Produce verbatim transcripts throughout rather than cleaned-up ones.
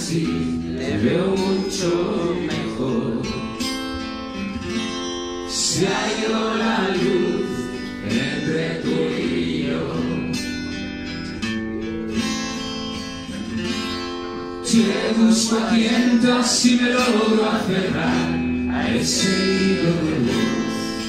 así le veo mucho mejor. Se ha ido la luz entre tú y yo. Te busco a tientas y me logro aferrar a ese hilo de luz.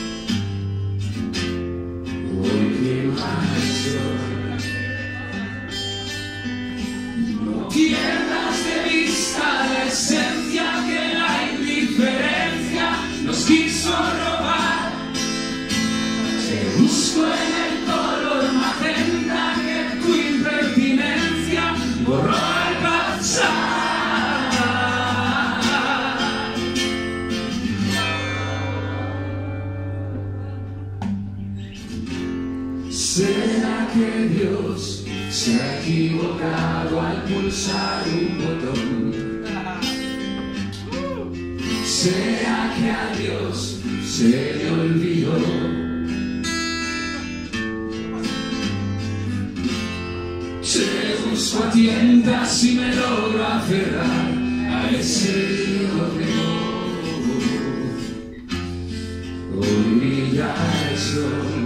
No pierdas de vista la esencia que la indiferencia nos quiso robar. Te busco en el color magenta que tu impertinencia borró al pasar. ¿Será que Dios se ha equivocado al pulsar un botón? ¿Será que a Dios se le olvidó? Te busco a tientas y me logro aferrar a ese hilo de luz. Hoy brilla el sol.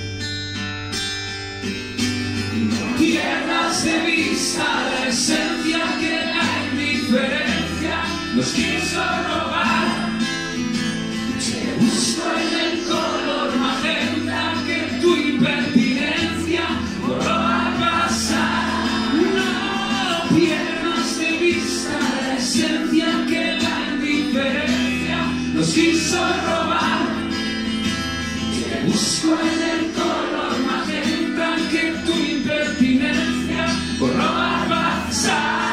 No pierdas de vista la esencia que la indiferencia nos quiso robar. Te busco en el color magenta que tu impertinencia borró al pasar. No pierdas de vista la esencia que la indiferencia nos quiso robar. Te busco en el color magenta que tu impertinencia borró al pasar.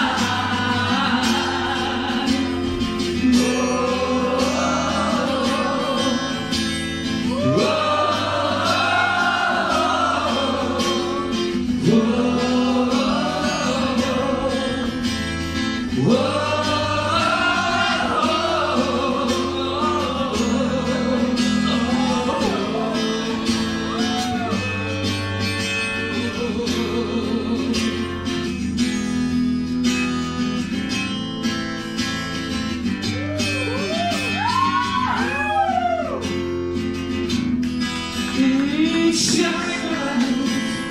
Se ha ido la luz,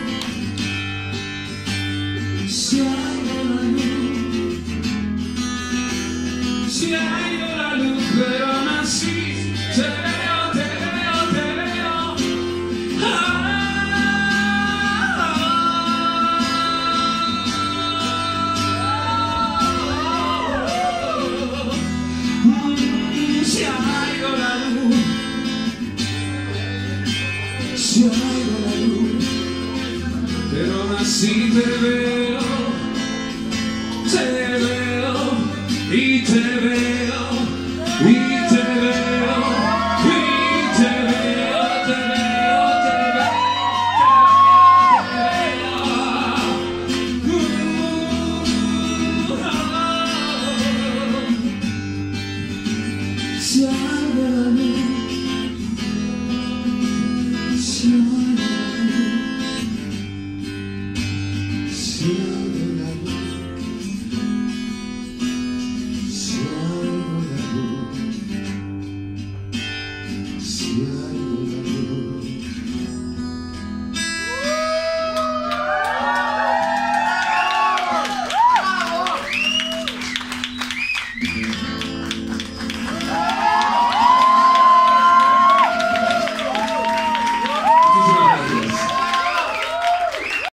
se ha ido la luz, se ha ido la luz, pero aún así te veo, te veo, te veo. Ah, mm, se ha ido la luz. Se ha ido la luz, pero aún así te veo.